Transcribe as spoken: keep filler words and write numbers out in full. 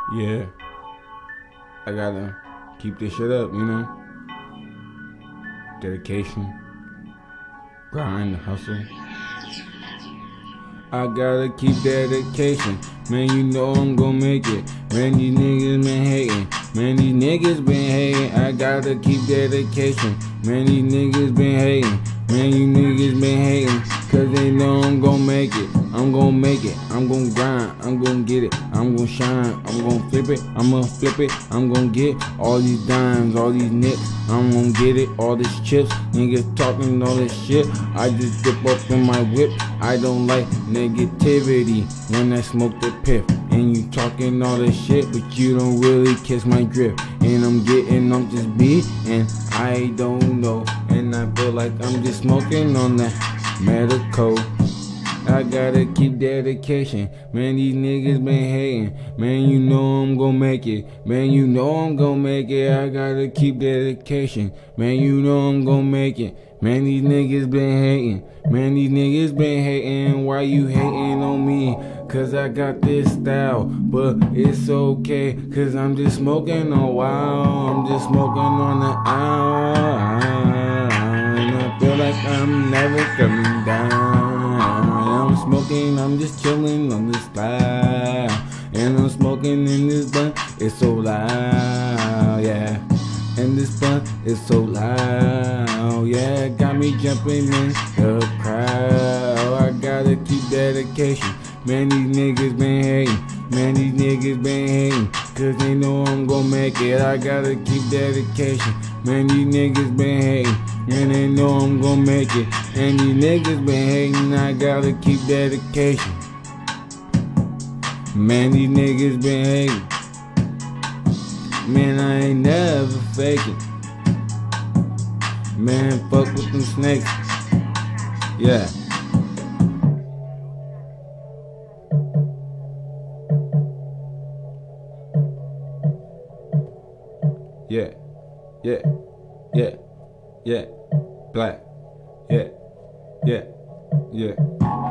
Yeah, I gotta keep this shit up, you know? Dedication, grind, hustle. I gotta keep dedication. Man, you know I'm gon' make it. Man, these niggas been hating. Man, these niggas been hating. I gotta keep dedication. Man, these niggas been hating. Man, you niggas been hating. Cause they know I'm gon' make it. I'm gon' make it. I'm gon' grind. I'm gon' get it. I'm gon' shine. I'm gon' flip it. I'm gon' flip it. I'm gon' get all these dimes, all these nicks. I'm gon' get it. All these chips. Niggas talking all this shit. I just dip up in my whip. I don't like negativity when I smoke the piff. And you talking all this shit, but you don't really catch my drift. And I'm getting off this beat, and I don't know. And I feel like I'm just smoking on that medical. I gotta keep dedication. Man, these niggas been hating. Man, you know I'm gon' make it. Man, you know I'm gon' make it. I gotta keep dedication. Man, you know I'm gon' make it. Man, these niggas been hating. Man, these niggas been hating. Why you hating on me? Cause I got this style. But it's okay, cause I'm just smoking a while. I'm just smoking on the hour. And I feel like I'm never coming down. I'm smoking, I'm just chilling on this style. And I'm smoking in this blunt, it's so loud, yeah. And this blunt is so loud, yeah. Got me jumping in the crowd. I gotta keep dedication. Man, these niggas been hating. Man, these niggas been hating. Cause they know I'm gon' make it. I gotta keep dedication. Man, these niggas been hating. And they know I'm gon' make it. And these niggas been hating. I gotta keep dedication. Man, these niggas been hating. Man, I ain't never faking. Man, fuck with them snakes. Yeah. Yeah, yeah, yeah, yeah, black, yeah, yeah, yeah.